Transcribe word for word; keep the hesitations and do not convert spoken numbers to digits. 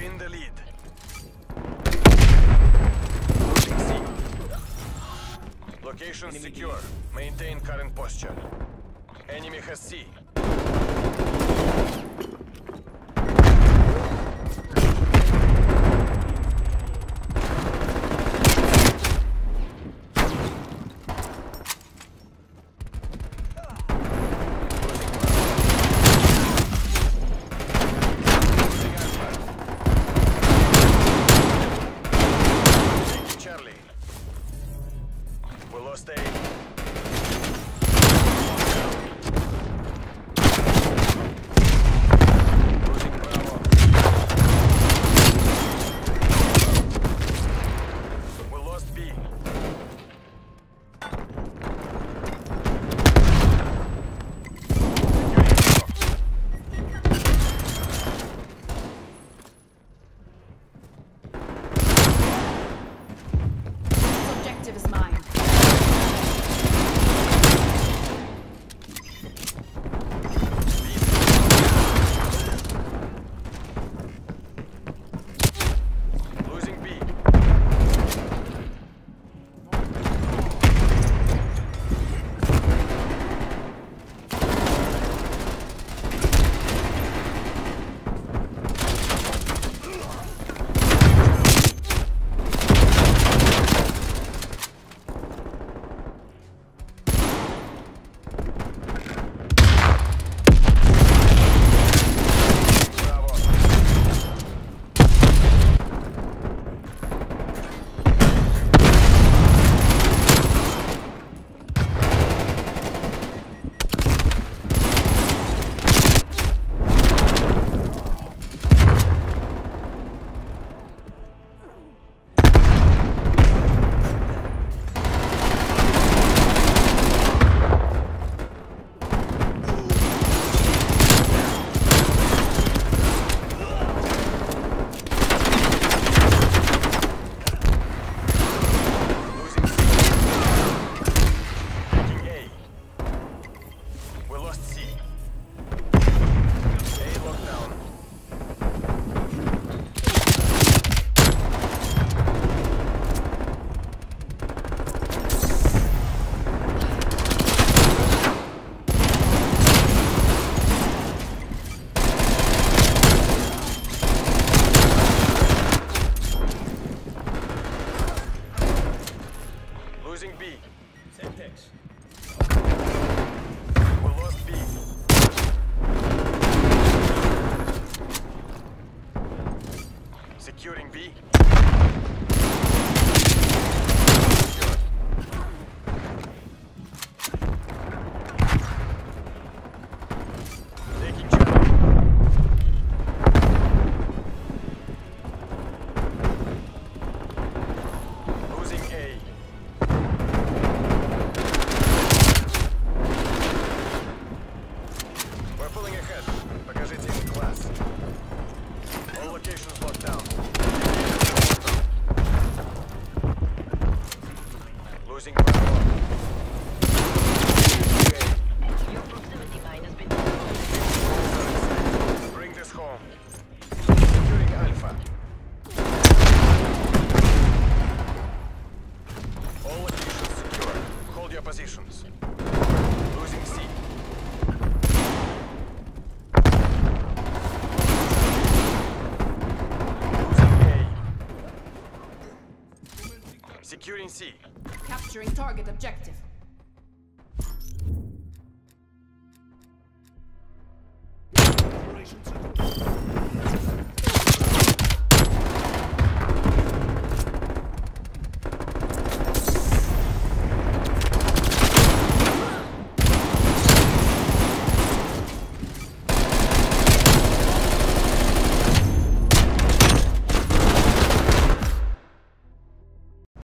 in the lead. Location secure. Maintain current posture. Enemy has C. Stay. Losing B. Semtex. We lost B. Securing B. Taking Charlie. Losing A. We're pulling ahead. Покажите им класс. All locations locked down. Losing Bravo. Your proximity mine has been Bring this home. Securing Alpha. All locations secure. Hold your positions. Losing C. Securing C. Capturing target objective. Operation success.